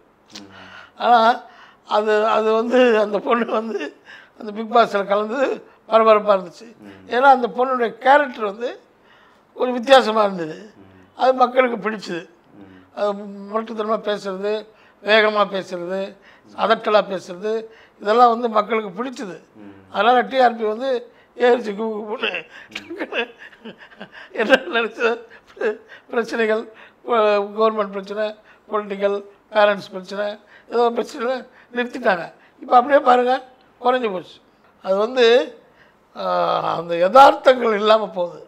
ஆனால் அது அது வந்து அந்த பொண்ணு வந்து அந்த பிக் பாஸில் கலந்து பரபரப்பாக இருந்துச்சு. ஏன்னா அந்த பொண்ணுடைய கேரக்டர் வந்து ஒரு வித்தியாசமாக இருந்தது. அது மக்களுக்கு பிடிச்சிது. அது முரட்டுத்தனமாக பேசுகிறது, வேகமாக பேசுகிறது, அதட்டலாக பேசுகிறது, இதெல்லாம் வந்து மக்களுக்கு பிடிச்சிது. அதனால் டிஆர்பி வந்து ஏறிச்சு கூப்பிட்டு என்ன நினச்ச பிரச்சனைகள், கவர்மெண்ட் பிரச்சனை, பொலிட்டிக்கல், பேரண்ட்ஸ் பிரச்சனை, ஏதோ பிரச்சனை நிறுத்திட்டாங்க. இப்போ அப்படியே பாருங்கள் குறைஞ்சி போச்சு. அது வந்து அந்த யதார்த்தங்கள் இல்லாமல் போகுது.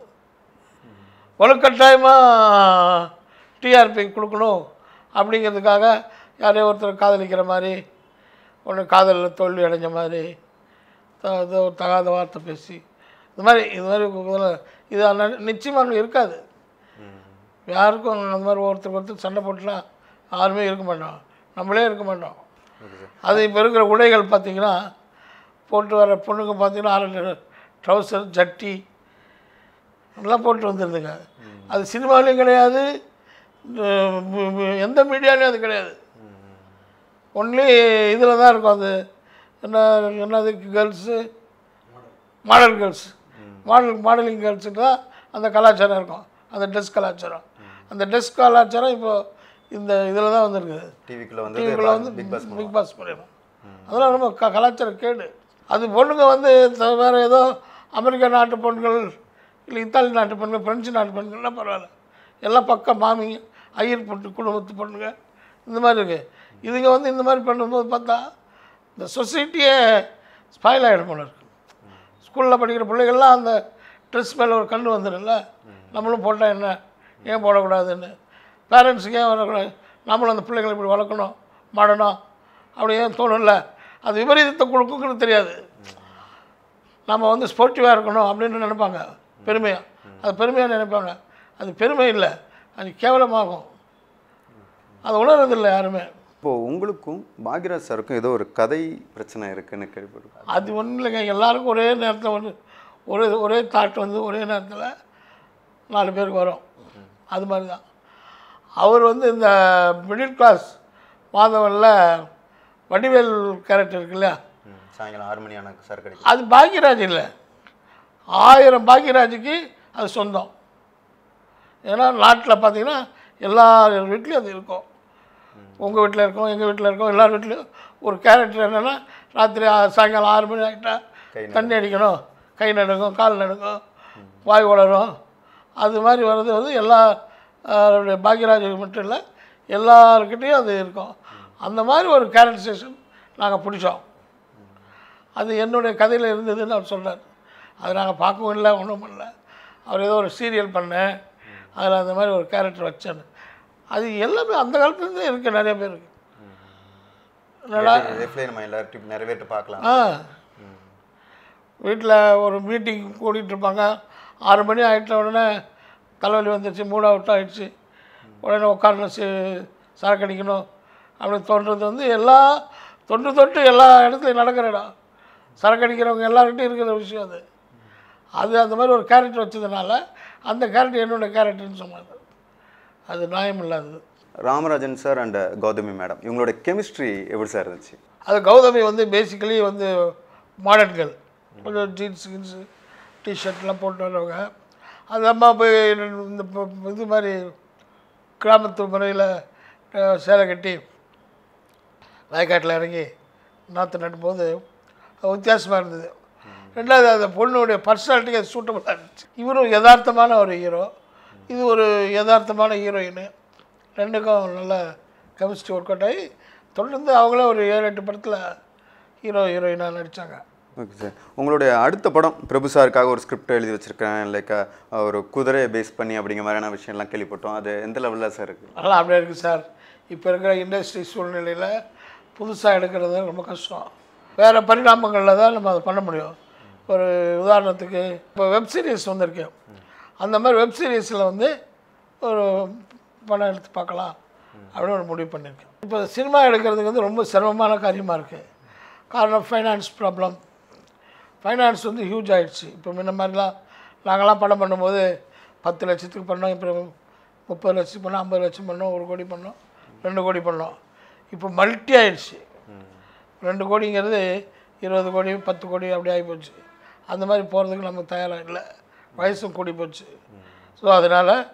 வலுக்கட்டாயமாக டிஆர்பி கொடுக்கணும் அப்படிங்கிறதுக்காக யாரையோ ஒருத்தர் காதலிக்கிற மாதிரி, ஒன்று காதலில் தோல்வி அடைஞ்ச மாதிரி, ஏதோ தகாத வார்த்தை பேசி இந்த மாதிரி இது மாதிரி இது நிச்சயமாக இருக்காது. யாருக்கும் அந்த மாதிரி ஒருத்தருக்கு ஒருத்தர் சண்டை போட்டுலாம் யாருமே இருக்க மாட்டோம், நம்மளே இருக்க மாட்டோம். அது இப்போ இருக்கிற உடைகள் பார்த்திங்கன்னா, போட்டு வர பொண்ணுங்க பார்த்திங்கன்னா ஆறு ட்ரௌசர், ஜட்டி எல்லாம் போட்டு வந்துடுதுங்க. அது சினிமாவிலையும் கிடையாது, எந்த மீடியாலையும் அது கிடையாது. ஒன்லி இதில் தான் இருக்கும். அது என்ன என்னது girls, model girls, model modelling கேர்ள்ஸுக்கு தான் அந்த கலாச்சாரம் இருக்கும், அந்த ட்ரெஸ் கலாச்சாரம். அந்த ட்ரெஸ் கலாச்சாரம் இப்போது இந்த இதில் தான் வந்துருக்குது. டிவிக்குள்ளே வந்து டிவிக்குள்ளே வந்து பிக் பாஸ் பண்ணிடும். அதெல்லாம் ரொம்ப க கலாச்சாரம் கேடு. அது பொண்ணுங்க வந்து வேறு ஏதோ அமெரிக்கா நாட்டு பெண்கள், இல்லை இத்தாலி நாட்டு பெண்கள், ஃப்ரெஞ்சு நாட்டு பெண்கள்லாம் பரவாயில்ல, எல்லாம் பக்கம் மாமிங்க, ஐயர் பொண்ணு, குடும்பத்து பொண்ணுங்க இந்த மாதிரி இருக்குது. இதுங்க வந்து இந்த மாதிரி பண்ணும்போது பார்த்தா இந்த சொசைட்டியே ஸ்பாயில் ஆகிடும் போல இருக்குது. ஸ்கூலில் படிக்கிற பிள்ளைகள்லாம் அந்த ட்ரெஸ் மேலே ஒரு கண்ணு வந்துடும்ல, நம்மளும் போட்டால் என்ன, ஏன் போடக்கூடாதுன்னு. பேரண்ட்ஸுக்கு ஏன் வரக்கூடாது, நம்மளும் அந்த பிள்ளைகளை இப்படி வளர்க்கணும், மாடணும் அப்படி ஏன் தோணும்ல. அது விபரீதத்தை கொடுக்குன்னு தெரியாது. நம்ம வந்து ஸ்போர்ட்டிவாக இருக்கணும் அப்படின்னு நினைப்பாங்க, பெருமையாக. அது பெருமையாக நினைப்பாங்க. அது பெருமை இல்லை, அது கேவலமாகும். அது உணர்றதில்லை யாருமே. இப்போது உங்களுக்கும் பாக்யராஜ் சாருக்கும் ஏதோ ஒரு கதை பிரச்சனை இருக்குதுன்னு கேள்விப்பட்டேன். அது ஒன்றும் இல்லைங்க, எல்லாருக்கும் ஒரே நேரத்தில் வந்து ஒரே ஒரே தாட் வந்து ஒரே நேரத்தில் நாலு பேருக்கு வரும். அது மாதிரி தான் அவர் வந்து இந்த மிடில் கிளாஸ் மாதவனில் வடிவேல் கேரக்டர் இருக்கு இல்லையா, சாயங்காலம் ஆறு மணி ஆனால் சார் கிடைக்கும், அது பாக்யராஜ் இல்லை, ஆயிரம் பாக்யராஜுக்கு அது சொந்தம். ஏன்னா நாட்டில் பார்த்தீங்கன்னா எல்லார் வீட்லேயும் அது இருக்கும். உங்கள் வீட்டில் இருக்கும், எங்கள் வீட்டில் இருக்கும், எல்லார் வீட்லேயும் ஒரு கேரக்டர் என்னென்னா, ராத்திரி சாயங்காலம் ஆறு மணி ஆகிட்டா தண்ணி அடிக்கணும், கை நடுங்கும், கால் நடுங்கும், வாய் வளரும். அது மாதிரி வர்றது வந்து எல்லா பாக்யராஜ் மட்டும் இல்லை, எல்லாருக்கிட்டேயும் அது இருக்கும். அந்த மாதிரி ஒரு கேரக்டரைசேஷன் நாங்கள் பிடிச்சோம். அது என்னுடைய கதையில் இருந்ததுன்னு அவர் சொல்கிறார். அது நாங்கள் பார்க்கவும் இல்லை, ஒன்றும் பண்ணல. அவர் ஏதோ ஒரு சீரியல் பண்ணேன், அதில் அந்த மாதிரி ஒரு கேரக்டர் வச்சேன்னு. அது எல்லாமே அந்த காலத்துலேருந்தே இருக்குது, நிறைய பேருக்கு. என்னடா நம்ம எல்லார்ட்டையும் நிறைவேற்ற பார்க்கலாம். ஆ வீட்டில் ஒரு மீட்டிங் கூட்டிகிட்டு இருப்பாங்க, ஆறு மணி ஆகிட்ட உடனே தலைவலி வந்துடுச்சு, மூட் அவுட் ஆகிடுச்சு, உடனே உட்காரணும், சி சரக்கு அடிக்கணும் அப்படின்னு தோன்றது வந்து எல்லா தொன்று தொட்டு எல்லா இடத்துலையும் நடக்கிற இடம். சரக்கு அடிக்கிறவங்க எல்லார்கிட்டையும் இருக்கிற விஷயம் அது. அது அந்த மாதிரி ஒரு கேரக்டர் வச்சதுனால அந்த கேரக்டர் என்னோடய கேரக்டர்னு சொன்னாங்க. அது நியாயம் இல்லாதது. Ramarajan sir and Gautami madam இவங்களோட கெமிஸ்ட்ரி எப்படி சார் இருந்துச்சு? அது கௌதமி வந்து பேசிக்கலி வந்து மாடர்ன் கேர்ள், கொஞ்சம் ஜீன்ஸ் கீன்ஸு டிஷர்ட்லாம் போட்டு வரவங்க. அது அம்மா போய் இந்த இது மாதிரி கிராமத்து முறையில் சேலை கட்டி வயக்காட்டில் இறங்கி நாற்று நட்டும்போது வித்தியாசமாக இருந்தது. ரெண்டாவது அந்த பொண்ணுடைய பர்சனாலிட்டிக்கு அது சூட்டபுளாக இருந்துச்சு. இவரும் யதார்த்தமான ஒரு ஹீரோ, இது ஒரு யதார்த்தமான ஹீரோயின். ரெண்டுக்கும் நல்ல கெமிஸ்ட்ரி ஒர்க் அவுட் ஆகி தொடர்ந்து அவங்களே ஒரு ஏழு எட்டு படத்தில் ஹீரோ ஹீரோயினாக நடித்தாங்க. ஓகே சார், உங்களுடைய அடுத்த படம் பிரபு சாருக்காக ஒரு ஸ்கிரிப்ட் எழுதி வச்சுருக்கேன், லைக் ஒரு குதிரையை பேஸ் பண்ணி அப்படிங்கிற மாதிரியான விஷயம்லாம் கேள்விப்பட்டோம். அது எந்த லெவலில் சார் இருக்குது? நல்லா அப்படியே இருக்குது சார். இப்போ இருக்கிற இண்டஸ்ட்ரி சூழ்நிலையில் புதுசாக எடுக்கிறது ரொம்ப கஷ்டம். வேறு பரிணாமங்களில் தான் நம்ம அதை பண்ண முடியும். ஒரு உதாரணத்துக்கு இப்போ வெப் சீரிஸ் வந்திருக்கு, அந்த மாதிரி வெப் சீரிஸில் வந்து ஒரு படம் எடுத்து பார்க்கலாம் அப்படின்னு ஒரு முடிவு பண்ணியிருக்கேன். இப்போ சினிமா எடுக்கிறதுக்கு வந்து ரொம்ப சிரமமான காரியமாக இருக்குது. காரணம் ஃபைனான்ஸ் ப்ராப்ளம். ஃபைனான்ஸ் வந்து ஹியூஜ் ஆகிடுச்சு. இப்போ முன்ன மாதிரிலாம் நாங்கள்லாம் படம் பண்ணும்போது பத்து லட்சத்துக்கு பண்ணோம், இப்போ முப்பது லட்சத்துக்கு பண்ணோம், ஐம்பது லட்சம் பண்ணோம், ஒரு கோடி பண்ணோம், ரெண்டு கோடி பண்ணோம். இப்போ மல்டி ஆகிடுச்சு. ரெண்டு கோடிங்கிறது இருபது கோடி பத்து கோடி அப்படி ஆகி போச்சு. அந்த மாதிரி போகிறதுக்கு நமக்கு தயாராக இல்லை, வயசும் கூடி போச்சு. ஸோ அதனால்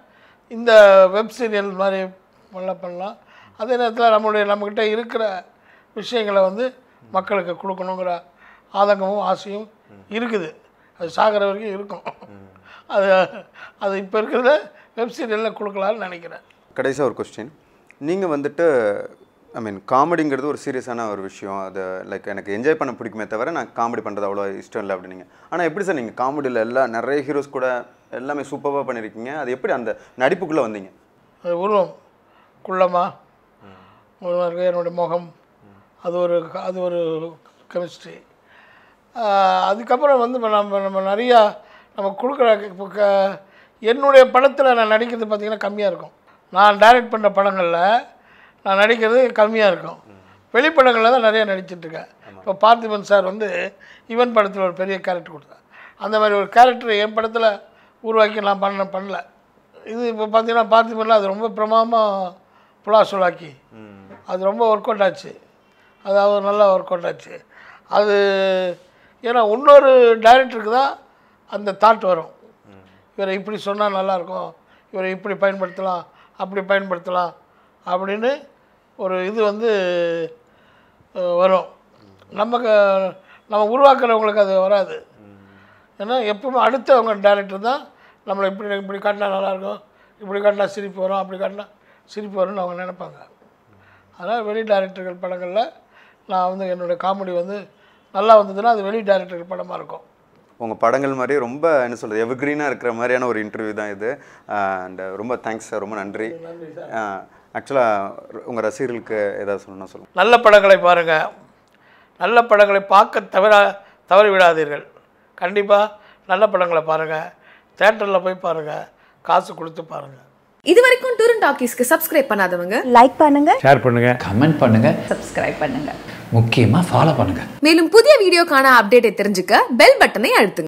இந்த வெப் சீரியல் மாதிரி பண்ணலாம் பண்ணலாம் அதே நேரத்தில் நம்மளுடைய நம்மக்கிட்ட இருக்கிற விஷயங்களை வந்து மக்களுக்கு கொடுக்கணுங்கிற ஆதங்கமும் ஆசையும் இருக்குது. அது சாகிற வரைக்கும் இருக்கும். அது அது இப்போ இருக்கிறத வெப் சீரியலில் கொடுக்கலான்னு நினைக்கிறேன். கடைசியாக ஒரு கொஸ்டின், நீங்கள் வந்துட்டு ஐ மீன் காமெடிங்கிறது ஒரு சீரியஸான ஒரு விஷயம். அது லைக் எனக்கு என்ஜாய் பண்ண பிடிக்குமே தவிர நான் காமெடி பண்ணுறது அவ்வளோ இஷ்டம் இல்லை அப்படின்னீங்க. ஆனால் எப்படி சார் நீங்கள் காமெடியில் எல்லாம் நிறைய ஹீரோஸ் கூட எல்லாமே சூப்பராக பண்ணியிருக்கீங்க, அது எப்படி அந்த நடிப்புக்குள்ளே வந்தீங்க? அது உருவம் குள்ளமாக உருவம் இருக்குது, என்னுடைய முகம், அது ஒரு அது ஒரு கெமிஸ்ட்ரி. அதுக்கப்புறம் வந்து நம்ம நம்ம நிறையா நம்ம கொடுக்குற இப்போ க என்னுடைய படத்தில் நான் நடிக்கிறது பார்த்திங்கன்னா கம்மியாக இருக்கும். நான் டைரக்ட் பண்ணுற படங்களில் நான் நடிக்கிறது கம்மியாக இருக்கும். வெளிப்படங்களில் தான் நிறையா நடிச்சிட்ருக்கேன். இப்போ பார்த்திபன் சார் வந்து இவன் படத்தில் ஒரு பெரிய கேரக்டர் கொடுத்தார். அந்த மாதிரி ஒரு கேரக்டர் என் படத்தில் உருவாக்கி நான் பண்ண பண்ணல. இது இப்போ பார்த்தீங்கன்னா பார்த்திபனில் அது ரொம்ப பிரமாதமாக புலாசுலாக்கி அது ரொம்ப ஒர்க் அவுட் ஆச்சு. அதாவது நல்லா ஒர்க் அவுட் ஆச்சு. அது ஏன்னா இன்னொரு டைரக்டருக்கு தான் அந்த தாட் வரும், இவரை இப்படி சொன்னால் நல்லாயிருக்கும், இவரை இப்படி பயன்படுத்தலாம், அப்படி பயன்படுத்தலாம் அப்படின்னு ஒரு இது வந்து வரும். நமக்கு நம்ம உருவாக்குறவங்களுக்கு அது வராது. ஏன்னா எப்பவுமே அடுத்தவங்க டைரக்டர் தான் நம்மளை இப்படி இப்படி காட்டினா நல்லாயிருக்கும், இப்படி காட்டினா சிரிப்பு வரும், அப்படி காட்டினா சிரிப்பு வரும்னு அவங்க நினைப்பாங்க. அதனால் வெளி டைரக்டர்கள் படங்களில் நான் வந்து என்னுடைய காமெடி வந்து நல்லா வந்ததுன்னா அது வெளி டைரக்டர்கள் படமாக இருக்கும். உங்கள் படங்கள் மாதிரி ரொம்ப என்ன சொல்கிறது எவர்கிரீனாக இருக்கிற மாதிரியான ஒரு இன்டர்வியூ தான் இது. அண்ட் ரொம்ப தேங்க்ஸ் சார், ரொம்ப நன்றி. ஆக்சுவலாக உங்கள் ரசிகர்களுக்கு ஏதாவது சொல்லணும்னா சொல்லுங்கள். நல்ல படங்களை பாருங்கள், நல்ல படங்களை பார்க்க தவிர தவறி விடாதீர்கள். கண்டிப்பாக நல்ல படங்களை பாருங்கள், தேட்டரில் போய் பாருங்கள், காசு கொடுத்து பாருங்கள். இது வரைக்கும் டூர் அண்ட் டாக்கீஸ்க்கு சப்ஸ்கிரைப் பண்ணாதவங்க லைக் பண்ணுங்க, ஷேர் பண்ணுங்க, கமெண்ட் பண்ணுங்க, சப்ஸ்கிரைப் பண்ணுங்க, முக்கியமா ஃபாலோ பண்ணுங்க. மேலும் புதிய வீடியோக்கான அப்டேட்டை தெரிஞ்சுக்க பெல் பட்டனை அழுத்துங்க.